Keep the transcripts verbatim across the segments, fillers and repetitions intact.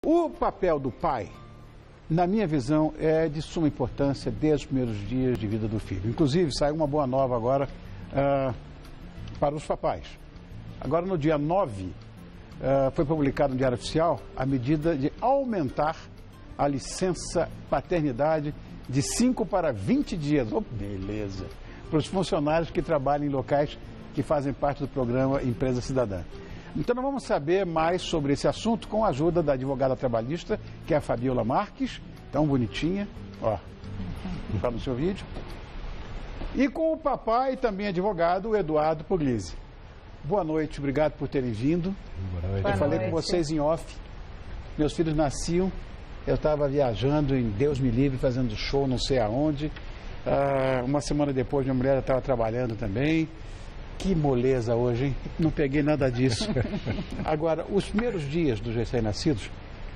O papel do pai, na minha visão, é de suma importância desde os primeiros dias de vida do filho. Inclusive, saiu uma boa nova agora uh, para os papais. Agora, no dia nove, uh, foi publicado no Diário Oficial a medida de aumentar a licença paternidade de cinco para vinte dias. Oh, beleza! Para os funcionários que trabalham em locais que fazem parte do programa Empresa Cidadã. Então, nós vamos saber mais sobre esse assunto com a ajuda da advogada trabalhista, que é a Fabiola Marques, tão bonitinha, ó, está no seu vídeo. E com o papai e também advogado, o Eduardo Puglisi. Boa noite, obrigado por terem vindo. Boa noite. Eu Boa falei noite. com vocês em off, meus filhos nasciam, eu estava viajando em Deus me livre, fazendo show não sei aonde. Ah, uma semana depois, minha mulher estava trabalhando também. Que moleza hoje, hein? Não peguei nada disso. Agora, os primeiros dias dos recém-nascidos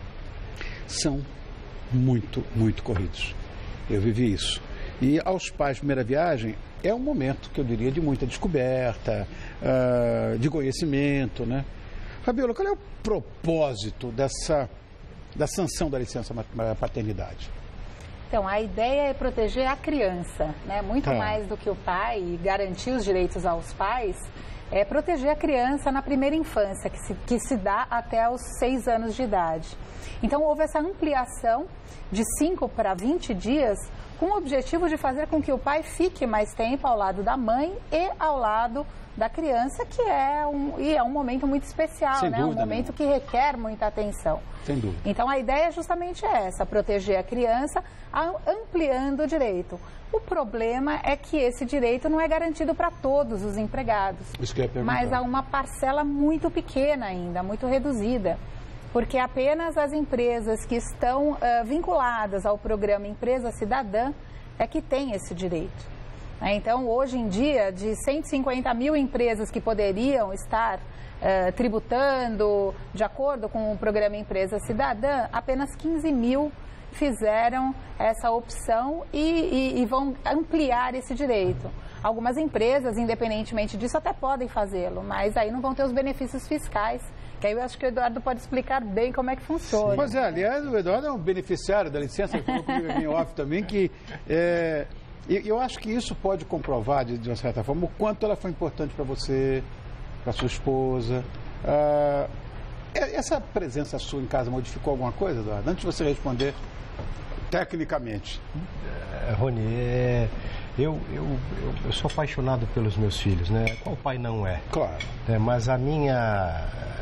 são muito, muito corridos. Eu vivi isso. E aos pais de primeira viagem é um momento que eu diria de muita descoberta, uh, de conhecimento, né? Fabiola, qual é o propósito dessa, da sanção da licença paternidade? Então, a ideia é proteger a criança, né? Muito Tá. mais do que o pai e garantir os direitos aos pais, é proteger a criança na primeira infância, que se, que se dá até os seis anos de idade. Então, houve essa ampliação de cinco para vinte dias, com o objetivo de fazer com que o pai fique mais tempo ao lado da mãe e ao lado da criança, que é um, e é um momento muito especial, Sem né? dúvida, Um momento não. que requer muita atenção. Sem dúvida. Então, a ideia é justamente essa, proteger a criança, a- ampliando o direito. O problema é que esse direito não é garantido para todos os empregados. Isso que eu ia perguntar. Mas há uma parcela muito pequena ainda, muito reduzida. Porque apenas as empresas que estão ah, vinculadas ao programa Empresa Cidadã é que têm esse direito. Né? Então, hoje em dia, de cento e cinquenta mil empresas que poderiam estar eh, tributando de acordo com o programa Empresa Cidadã, apenas quinze mil fizeram essa opção e, e, e vão ampliar esse direito. Algumas empresas, independentemente disso, até podem fazê-lo, mas aí não vão ter os benefícios fiscais, que aí eu acho que o Eduardo pode explicar bem como é que funciona. Pois é, aliás, o Eduardo é um beneficiário da licença, ele falou comigo aqui em off também, que é, e eu acho que isso pode comprovar, de, de uma certa forma, o quanto ela foi importante para você, para sua esposa. Ah, essa presença sua em casa modificou alguma coisa, Eduardo? Antes de você responder tecnicamente. É, Rony, é, eu, eu, eu, eu sou apaixonado pelos meus filhos, né? Qual pai não é? Claro. É, mas a minha...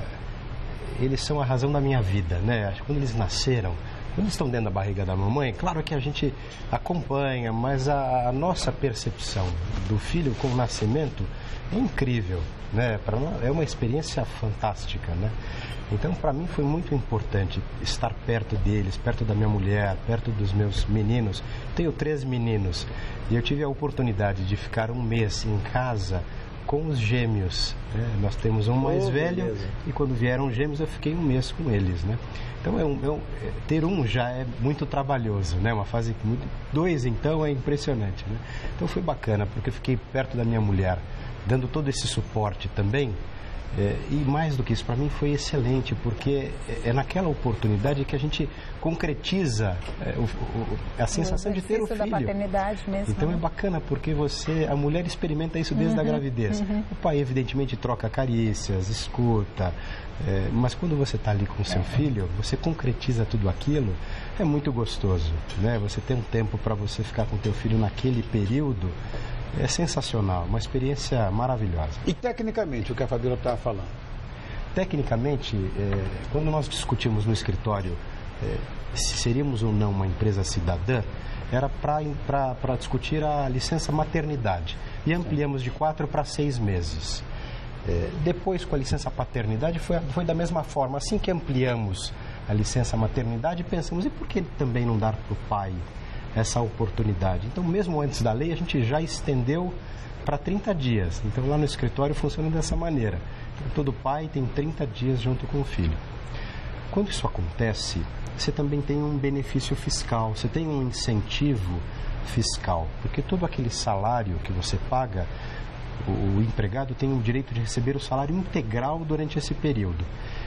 Eles são a razão da minha vida, né? Acho que quando eles nasceram, quando eles estão dentro da barriga da mamãe, claro que a gente acompanha, mas a, a nossa percepção do filho com o nascimento é incrível, né? Pra nós, é uma experiência fantástica, né? Então, para mim foi muito importante estar perto deles, perto da minha mulher, perto dos meus meninos. Tenho três meninos e eu tive a oportunidade de ficar um mês em casa com os gêmeos, né? Nós temos um mais Oh, velho beleza. e quando vieram gêmeos eu fiquei um mês com eles, né? Então é um, é um, é, ter um já é muito trabalhoso, né? Uma fase muito, dois então é impressionante, né? Então foi bacana porque eu fiquei perto da minha mulher, dando todo esse suporte também. É, e mais do que isso, para mim foi excelente, porque é, é naquela oportunidade que a gente concretiza é, o, o, a sensação de ter o exercício da filho. paternidade mesmo. Então é né? bacana porque você, a mulher experimenta isso desde a gravidez. O pai evidentemente troca carícias, escuta, é, mas quando você está ali com o seu filho, você concretiza tudo aquilo, é muito gostoso, né? Você tem um tempo para você ficar com o teu filho naquele período, é sensacional, uma experiência maravilhosa. E tecnicamente, o que a Fabiola estava falando? Tecnicamente, é, quando nós discutimos no escritório é, se seríamos ou não uma empresa cidadã, era para discutir a licença maternidade e ampliamos de quatro para seis meses. É, depois, com a licença paternidade, foi, foi da mesma forma. Assim que ampliamos a licença maternidade, pensamos, e por que também não dar para o pai essa oportunidade? Então, mesmo antes da lei, a gente já estendeu para trinta dias. Então, lá no escritório funciona dessa maneira. Então, todo pai tem trinta dias junto com o filho. Quando isso acontece, você também tem um benefício fiscal, você tem um incentivo fiscal, porque todo aquele salário que você paga, o, o empregado tem o direito de receber o salário integral durante esse período.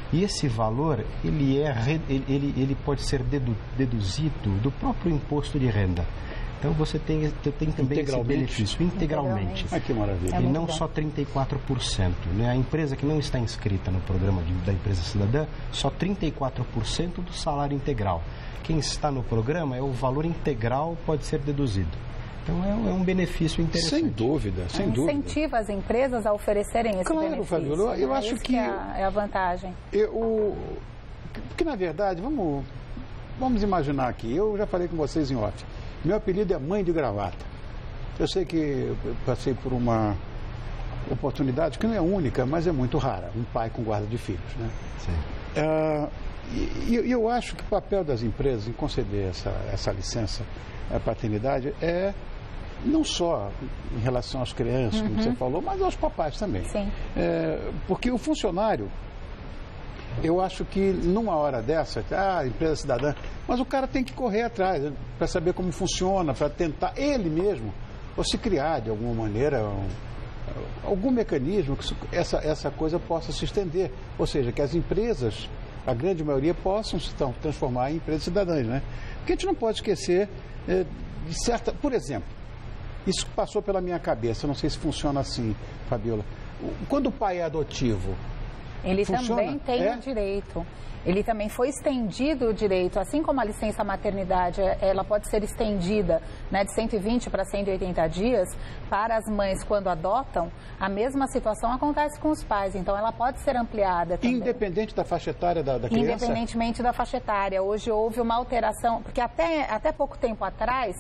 E esse valor, ele, é, ele, ele pode ser dedu, deduzido do próprio imposto de renda. Então você tem, tem também esse benefício integralmente. Ah, que maravilha. É e não bom. Só trinta e quatro por cento. Né? A empresa que não está inscrita no programa de, da empresa cidadã, só trinta e quatro por cento do salário integral. Quem está no programa, é o valor integral pode ser deduzido. Então é, é um benefício interessante. Sem dúvida, sem é, dúvida. Incentiva as empresas a oferecerem esse claro, benefício. Claro, Fabiola, eu né? acho Esse que... que é a, é a vantagem. Eu, porque, na verdade, vamos, vamos imaginar aqui, eu já falei com vocês em off, meu apelido é Mãe de Gravata. Eu sei que eu passei por uma oportunidade que não é única, mas é muito rara, um pai com guarda de filhos, né? Sim. Ah, e eu, eu acho que o papel das empresas em conceder essa, essa licença a paternidade é não só em relação às crianças, uhum. como você falou, mas aos papais também. Sim. É, porque o funcionário, eu acho que numa hora dessa, ah, empresa cidadã, mas o cara tem que correr atrás para saber como funciona, para tentar ele mesmo, ou se criar de alguma maneira um, algum mecanismo que essa, essa coisa possa se estender. Ou seja, que as empresas, a grande maioria, possam se transformar em empresas cidadãs, né? Porque a gente não pode esquecer é, de certa... Por exemplo, isso passou pela minha cabeça, não sei se funciona assim, Fabiola. Quando o pai é adotivo, ele funciona? Também tem é? o direito. Ele também foi estendido o direito, assim como a licença maternidade, ela pode ser estendida, né, de cento e vinte para cento e oitenta dias para as mães quando adotam, a mesma situação acontece com os pais, então ela pode ser ampliada também. Independente da faixa etária da, da criança? Independentemente da faixa etária. Hoje houve uma alteração, porque até, até pouco tempo atrás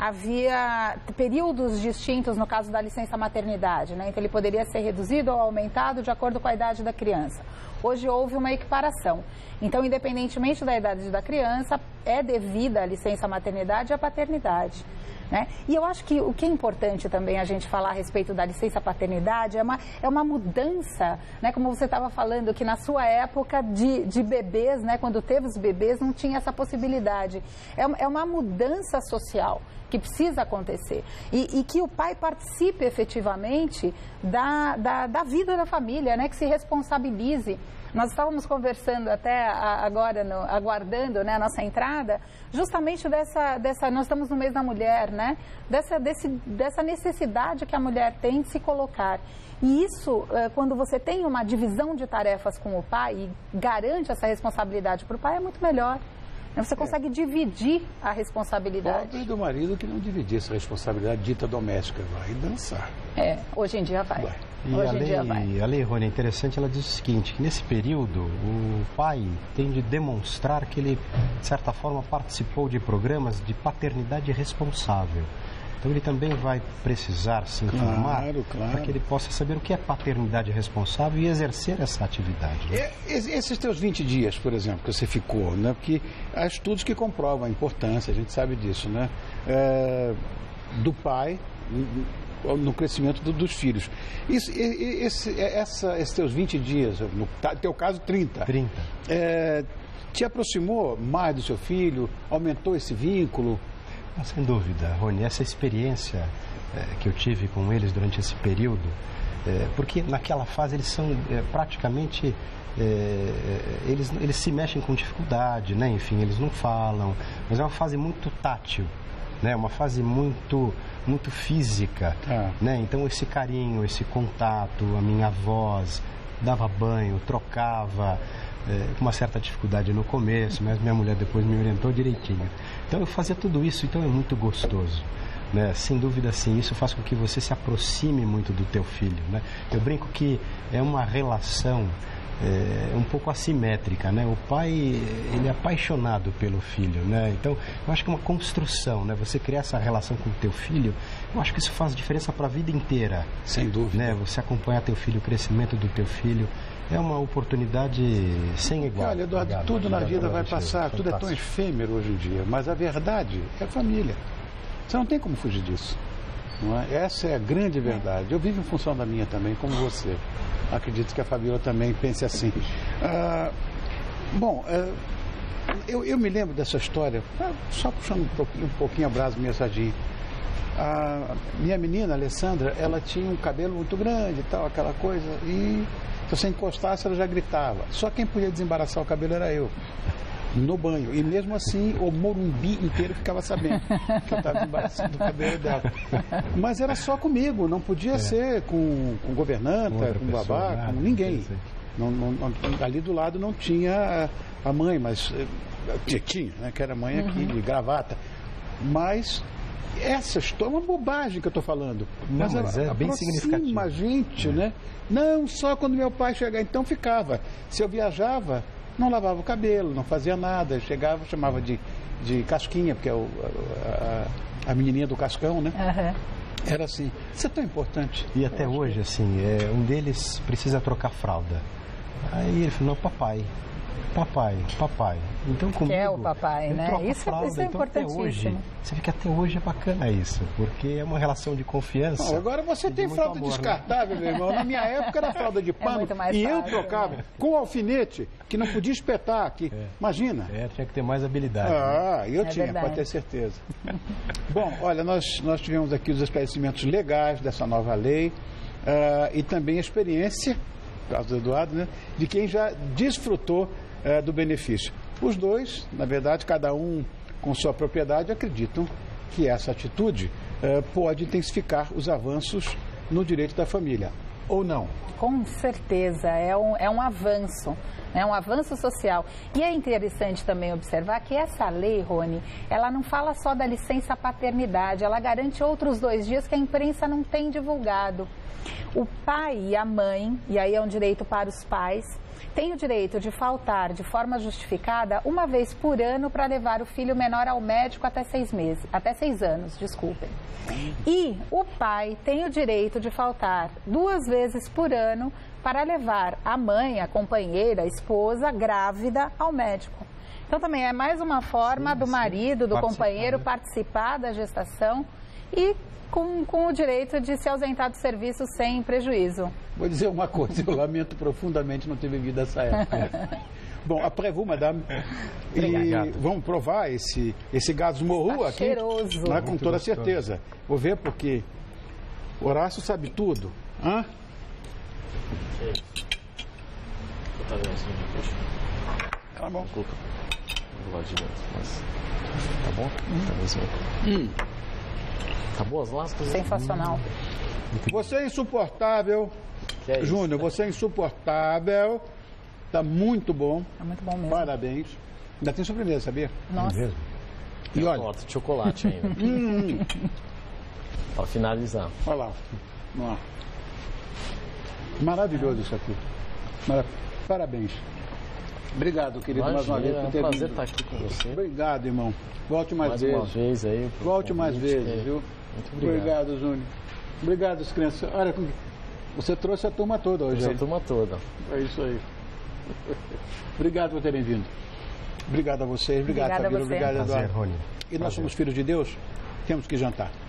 havia períodos distintos no caso da licença maternidade, né? Então ele poderia ser reduzido ou aumentado de acordo com a idade da criança. Hoje houve uma equiparação. Então, independentemente da idade da criança, é devida a licença maternidade e a paternidade. Né? E eu acho que o que é importante também a gente falar a respeito da licença paternidade é uma, é uma mudança, né? Como você estava falando, que na sua época de, de bebês, né? Quando teve os bebês, não tinha essa possibilidade. É, é uma mudança social que precisa acontecer. E, e que o pai participe efetivamente da, da, da vida da família, né? Que se responsabilize. Nós estávamos conversando até agora, no, aguardando, né, a nossa entrada, justamente dessa, dessa, nós estamos no mês da mulher, né, dessa, desse, dessa necessidade que a mulher tem de se colocar. E isso, quando você tem uma divisão de tarefas com o pai e garante essa responsabilidade para o pai, é muito melhor. Você consegue é. dividir a responsabilidade. Pobre do marido que não dividir essa responsabilidade dita doméstica, vai dançar. É, hoje em dia vai. vai. E hoje a em lei, dia vai. A lei, Rony, é interessante, ela diz o seguinte, que nesse período o pai tem de demonstrar que ele, de certa forma, participou de programas de paternidade responsável. Então ele também vai precisar se informar claro, claro. para que ele possa saber o que é paternidade responsável e exercer essa atividade. Né? É, esses teus vinte dias, por exemplo, que você ficou, né? Porque há estudos que comprovam a importância, a gente sabe disso, né? É, do pai no crescimento do, dos filhos. Isso, esse, essa, esses teus vinte dias, no teu caso trinta, trinta. É, te aproximou mais do seu filho? Aumentou esse vínculo? Ah, sem dúvida, Rony, essa experiência é, que eu tive com eles durante esse período, é, porque naquela fase eles são é, praticamente, é, eles, eles se mexem com dificuldade, né? Enfim, eles não falam, mas é uma fase muito tátil, né? Uma fase muito, muito física, ah. né? Então esse carinho, esse contato, a minha voz, dava banho, trocava, é, com uma certa dificuldade no começo, mas minha mulher depois me orientou direitinho. Então eu fazia tudo isso, então é muito gostoso, né? Sem dúvida, sim, isso faz com que você se aproxime muito do teu filho, né? Eu brinco que é uma relação é, um pouco assimétrica, né? O pai, ele é apaixonado pelo filho, né? Então eu acho que é uma construção, né? Você criar essa relação com o teu filho, eu acho que isso faz diferença para a vida inteira. Sem dúvida. Né? Você acompanhar teu filho, o crescimento do teu filho, é uma oportunidade sem igual. Olha, Eduardo, obrigado, tudo na vida vai passar, tudo é tão efêmero hoje em dia, mas a verdade é a família. Você não tem como fugir disso. Não é? Essa é a grande verdade. Eu vivo em função da minha também, como você. Acredito que a Fabiola também pense assim. Ah, bom, ah, eu, eu me lembro dessa história, só puxando um pouquinho, um pouquinho a brasa minha sardinha. A minha menina, Alessandra, ela tinha um cabelo muito grande e tal, aquela coisa, e Se você encostasse, ela já gritava. Só quem podia desembaraçar o cabelo era eu, no banho. E mesmo assim, o Morumbi inteiro ficava sabendo que eu estava desembaraçando o cabelo dela. Mas era só comigo, não podia é. ser com, com governanta, com babá, nada, com ninguém. Não, não, não, ali do lado não tinha a mãe, mas tinha, né, que era mãe aqui, de gravata. Mas essa história é uma bobagem que eu estou falando. Não, mas, mas é, é bem significativo. a gente, é. né? Não, só quando meu pai chegar, então ficava. Se eu viajava, não lavava o cabelo, não fazia nada. Chegava, chamava de, de casquinha, porque é o, a, a menininha do cascão, né? Uhum. Era assim. Isso é tão importante. E até hoje, assim, é, um deles precisa trocar fralda. Aí ele falou, não, papai. Papai, papai. Então comigo, que é o papai, né? Isso, fralda, isso é então, importantíssimo. Até hoje, você vê que até hoje é bacana isso, porque é uma relação de confiança. Não, agora você tem fralda amor, descartável, né? Meu irmão. Na minha época era fralda de pano é e fácil, eu trocava né? com alfinete, que não podia espetar aqui. É. Imagina. É, tinha que ter mais habilidade. Ah, né? eu é tinha, verdade. pode ter certeza. Bom, olha, nós, nós tivemos aqui os esclarecimentos legais dessa nova lei uh, e também a experiência, por causa do Eduardo, né, de quem já desfrutou É, do benefício. Os dois, na verdade, cada um com sua propriedade, acreditam que essa atitude é, pode intensificar os avanços no direito da família. Ou não? Com certeza, é um, é um avanço, é um avanço social. E é interessante também observar que essa lei, Rony, ela não fala só da licença paternidade, ela garante outros dois dias que a imprensa não tem divulgado. O pai e a mãe, e aí é um direito para os pais, tem o direito de faltar de forma justificada uma vez por ano para levar o filho menor ao médico até seis meses, até seis anos, desculpem. E o pai tem o direito de faltar duas vezes por ano para levar a mãe, a companheira, a esposa grávida ao médico. Então também é mais uma forma sim, do marido, do companheiro né? participar da gestação e Com, com o direito de se ausentar do serviço sem prejuízo. Vou dizer uma coisa, eu lamento profundamente não ter vivido essa época. Bom, après vous, madame. E vamos provar esse, esse gado morru aqui. Cheiroso. Né, com toda certeza. Vou ver porque Horácio sabe tudo. Hã? Tá bom. Tá bom? Hum. Acabou as lascas? Sensacional. Você é insuportável. É Júnior, você é insuportável. Tá muito bom. Tá muito bom mesmo. Parabéns. Ainda tem sobremesa, sabia? Nossa. É mesmo? E olha. Nota de chocolate ainda. hum. Para finalizar. Olha lá. Ó. Maravilhoso isso aqui. Marav... Parabéns. Obrigado, querido, Imagina, mais uma vez por ter é um prazer vindo. estar aqui com você. Obrigado, irmão. Volte mais, mais vezes. uma vez aí. Volte mais vezes, viu? Muito obrigado. Obrigado, Júnior. Obrigado, as crianças. Olha, você trouxe a turma toda hoje. A turma toda. É isso aí. Obrigado por terem vindo. Obrigado a vocês. Obrigado, Obrigada Fabíola. a você. Obrigado, Eduardo. Prazer, Rony. E nós Prazer. somos filhos de Deus? Temos que jantar.